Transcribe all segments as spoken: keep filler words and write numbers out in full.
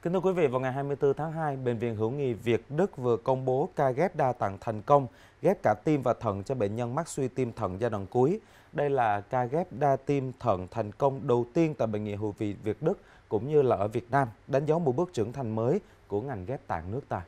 Kính thưa quý vị, vào ngày hai mươi tư tháng hai, Bệnh viện Hữu nghị Việt Đức vừa công bố ca ghép đa tạng thành công, ghép cả tim và thận cho bệnh nhân mắc suy tim thận giai đoạn cuối. Đây là ca ghép đa tim thận thành công đầu tiên tại Bệnh viện Hữu nghị Việt Đức cũng như là ở Việt Nam, đánh dấu một bước trưởng thành mới của ngành ghép tạng nước ta.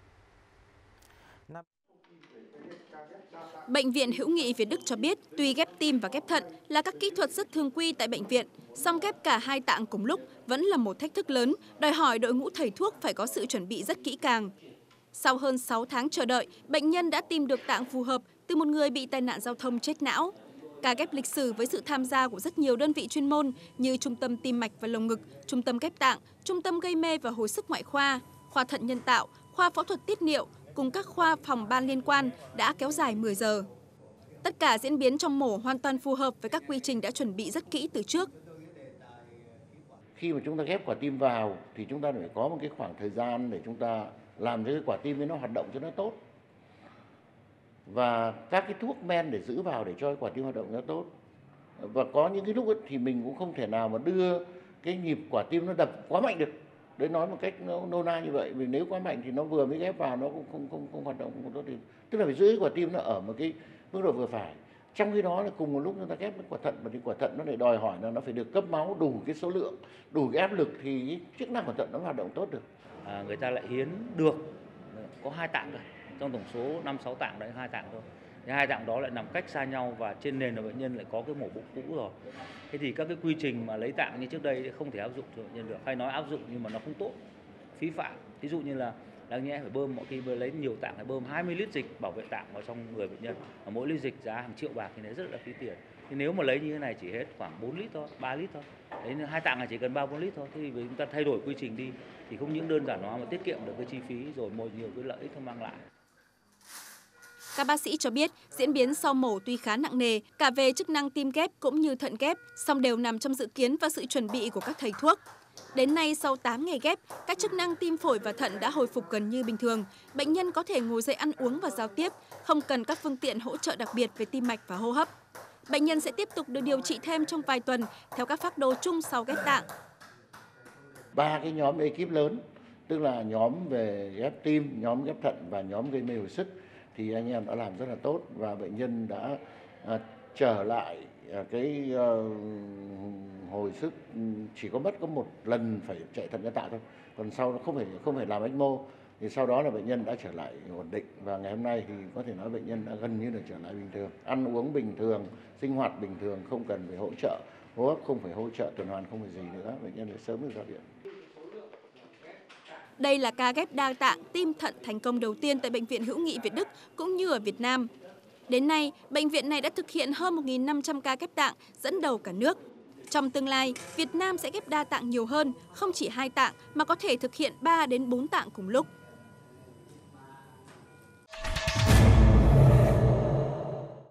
Bệnh viện Hữu nghị Việt Đức cho biết, tuy ghép tim và ghép thận là các kỹ thuật rất thường quy tại bệnh viện, song ghép cả hai tạng cùng lúc vẫn là một thách thức lớn, đòi hỏi đội ngũ thầy thuốc phải có sự chuẩn bị rất kỹ càng. Sau hơn sáu tháng chờ đợi, bệnh nhân đã tìm được tạng phù hợp từ một người bị tai nạn giao thông chết não. Ca ghép lịch sử với sự tham gia của rất nhiều đơn vị chuyên môn như Trung tâm Tim mạch và Lồng ngực, Trung tâm ghép tạng, Trung tâm gây mê và hồi sức ngoại khoa, khoa thận nhân tạo, khoa phẫu thuật tiết niệu cùng các khoa phòng ban liên quan đã kéo dài mười giờ. Tất cả diễn biến trong mổ hoàn toàn phù hợp với các quy trình đã chuẩn bị rất kỹ từ trước. Khi mà chúng ta ghép quả tim vào thì chúng ta phải có một cái khoảng thời gian để chúng ta làm cho cái quả tim ấy nó hoạt động cho nó tốt. Và các cái thuốc men để giữ vào để cho cái quả tim hoạt động cho nó tốt. Và có những cái lúc ấy thì mình cũng không thể nào mà đưa cái nhịp quả tim nó đập quá mạnh được. Đấy, nói một cách nó nôm na như vậy, vì nếu quá mạnh thì nó vừa mới ghép vào nó cũng không không không hoạt động không tốt tim. Tức là phải giữ cái quả tim nó ở một cái mức độ vừa phải. Trong khi đó là cùng một lúc chúng ta ghép cái quả thận, và thì quả thận nó lại đòi hỏi là nó phải được cấp máu đủ cái số lượng, đủ cái áp lực thì cái chức năng của thận nó hoạt động tốt được. À, người ta lại hiến được có hai tạng thôi, trong tổng số năm sáu tạng đấy hai tạng thôi. Thì hai tạng đó lại nằm cách xa nhau và trên nền là bệnh nhân lại có cái mổ bụng cũ rồi. Thế thì các cái quy trình mà lấy tạng như trước đây không thể áp dụng cho bệnh nhân được, hay nói áp dụng nhưng mà nó không tốt, phí phạm. Ví dụ như là đáng nhẽ phải bơm, mọi khi lấy nhiều tạng phải bơm hai mươi lít dịch bảo vệ tạng vào trong người bệnh nhân, và mỗi lít dịch giá hàng triệu bạc thì đấy rất là phí tiền. Thì nếu mà lấy như thế này chỉ hết khoảng bốn lít thôi, ba lít thôi. Đấy, hai tạng là chỉ cần ba bốn lít thôi. Thế thì chúng ta thay đổi quy trình đi thì không những đơn giản hóa mà tiết kiệm được cái chi phí rồi một nhiều cái lợi ích nó mang lại. Các bác sĩ cho biết, diễn biến sau mổ tuy khá nặng nề, cả về chức năng tim ghép cũng như thận ghép, song đều nằm trong dự kiến và sự chuẩn bị của các thầy thuốc. Đến nay, sau tám ngày ghép, các chức năng tim phổi và thận đã hồi phục gần như bình thường. Bệnh nhân có thể ngồi dậy ăn uống và giao tiếp, không cần các phương tiện hỗ trợ đặc biệt về tim mạch và hô hấp. Bệnh nhân sẽ tiếp tục được điều trị thêm trong vài tuần theo các phác đồ chung sau ghép tạng. Ba cái nhóm ekip lớn, tức là nhóm về ghép tim, nhóm ghép thận và nhóm gây mê hồi sức, thì anh em đã làm rất là tốt và bệnh nhân đã à, trở lại à, cái à, hồi sức, chỉ có mất có một lần phải chạy thận nhân tạo thôi, còn sau nó không phải không phải làm ECMO, thì sau đó là bệnh nhân đã trở lại ổn định và ngày hôm nay thì có thể nói bệnh nhân đã gần như là trở lại bình thường, ăn uống bình thường, sinh hoạt bình thường, không cần phải hỗ trợ hô hấp, không phải hỗ trợ tuần hoàn, không phải gì nữa, bệnh nhân sẽ sớm được ra viện. Đây là ca ghép đa tạng tim thận thành công đầu tiên tại Bệnh viện Hữu nghị Việt Đức cũng như ở Việt Nam. Đến nay, bệnh viện này đã thực hiện hơn một nghìn năm trăm ca ghép tạng, dẫn đầu cả nước. Trong tương lai, Việt Nam sẽ ghép đa tạng nhiều hơn, không chỉ hai tạng mà có thể thực hiện ba đến bốn tạng cùng lúc.